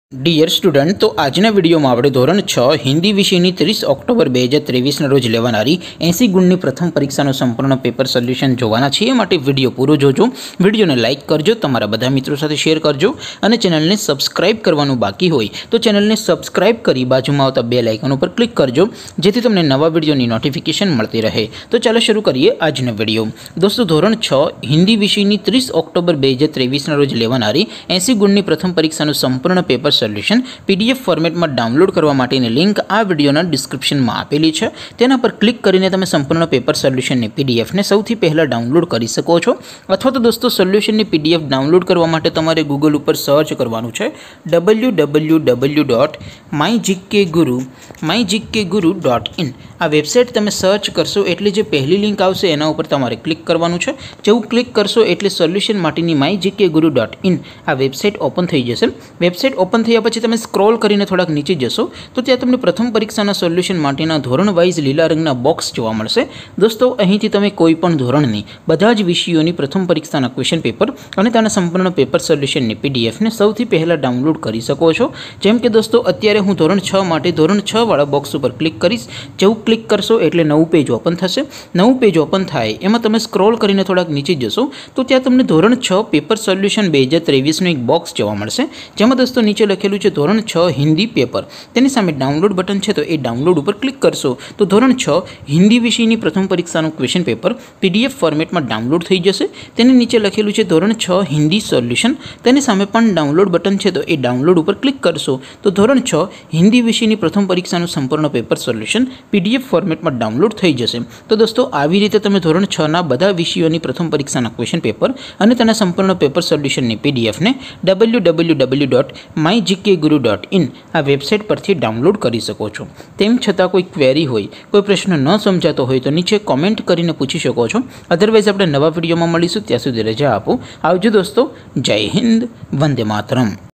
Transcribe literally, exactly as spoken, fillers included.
Dear student, तो आजना video में आपणे धोरण छ हिंदी विषयनी तीस ऑक्टोबर બે હજાર ત્રેવીસ ना रोज लेवानारी एसी गुणनी प्रथम परीक्षानो संपूर्ण पेपर सोल्यूशन जोवाना छे। माटे विडियो पूरो जोजो, विडियोने लाइक करजो, तमारा बधा मित्रों साथे शेर करजो अने चेनलने सब्सक्राइब करवानुं बाकी होय तो चेनलने सब्सक्राइब करी बाजुमां आवता बेल आइकन पर क्लिक करजो, जेथी तमने नवा विडियोनी नोटिफिकेशन मळती रहे। तो चलो शुरू करिए आजनो विडियो। दोस्तों, धोरण छ हिंदी विषयनी तीस ऑक्टोबर બે હજાર ત્રેવીસ ना रोज लेवानारी एसी गुणनी प्रथम परीक्षानो संपूर्ण पेपर सोल्यूशन पीडीएफ फॉर्मेट में डाउनलॉड करवा माटेनी लिंक आ विडियोना डिस्क्रिप्शन में आपेली है। तेना पर क्लिक करीने तमे संपूर्ण पेपर सोल्यूशन ने पीडीएफ ने सौथी पहला डाउनलॉड करी सको छो। अथवा तो दोस्तों, सोल्यूशन ने पीडीएफ डाउनलॉड करवा माटे तमारे गूगल पर सर्च करवानुं छे W W W dot my GK Guru my GK Guru dot in. आ वेबसाइट तमे सर्च करशो एटले जे पहली लिंक आवशे एना उपर तमारे क्लिक करवानुं छे। जेवुं क्लिक करशो एटले सोल्यूशन माटेनी my GK Guru dot in आ वेबसाइट ओपन थई जशे। वेबसाइट ओपन थया पछी तमे स्क्रॉल करीने थोड़ाक नीचे जशो तो त्यां तमने प्रथम परीक्षाना सोल्यूशन माटेना धोरण वाइज लीला रंगना बॉक्स जोवा मळशे। दोस्तों, અહીંથી તમે કોઈપણ ધોરણની બધા જ વિષયોની પ્રથમ પરીક્ષાના ક્વેશ્ચન પેપર અને તેના સંપૂર્ણ પેપર સોલ્યુશનની પીડીએફને સૌથી પહેલા ડાઉનલોડ કરી શકો છો। જેમ કે દોસ્તો, અત્યારે હું ધોરણ છ માટે ધોરણ છ વાળા બોક્સ ઉપર ક્લિક કરીશ। જેવું ક્લિક કરશો એટલે નવું પેજ ઓપન થશે। નવું પેજ ઓપન થાય એમાં તમે સ્ક્રોલ કરીને થોડાક નીચે જશો તો ત્યાં તમને ધોરણ છ પેપર સોલ્યુશન બે હજાર ત્રેવીસનું એક બોક્સ જોવા મળશે, જેમાં દોસ્તો નીચે લખેલું છે ધોરણ છ हिंदी पेपर। तेनी सामे डाउनलॉड बटन है तो ये डाउनलॉड पर क्लिक करशो तो धोरण छ हिंदी विषयनी प्रथम परीक्षाનું क्वेश्चन पेपर पीडीएफ फॉर्मेट में डाउनलॉड थई जशे। तेनी नीचे लखेलुं छे धोरण छ हिंदी सोल्यूशन। तेनी सामे पण डाउनलॉड बटन है तो ये डाउनलॉड पर क्लिक करशो तो धोरण छ हिंदी विषयनी प्रथम परीक्षाનું संपूर्ण पेपर सोल्यूशन पीडीएफ फॉर्मेट में डाउनलॉड थई जशे। तो दोस्तों, આવી રીતે તમે ધોરણ છ ના બધા વિષયોની પ્રથમ પરીક્ષાના ક્વેશ્ચન પેપર અને તેના સંપૂર્ણ પેપર સોલ્યુશનની પીડીએફ ને W W W dot my GK Guru dot in आ वेबसाइट पर डाउनलॉड कर सको छो। तेम छतां कोई क्वेरी होय, कोई प्रश्न न समझातो होय तो नीचे कॉमेंट करीने पूछी शको छो। अदरवाइज आपणे नवा विडियो में मळीशुं, त्यां सुधी रजा आपो। आवजो दोस्तों। जय हिंद, वंदे मातरम।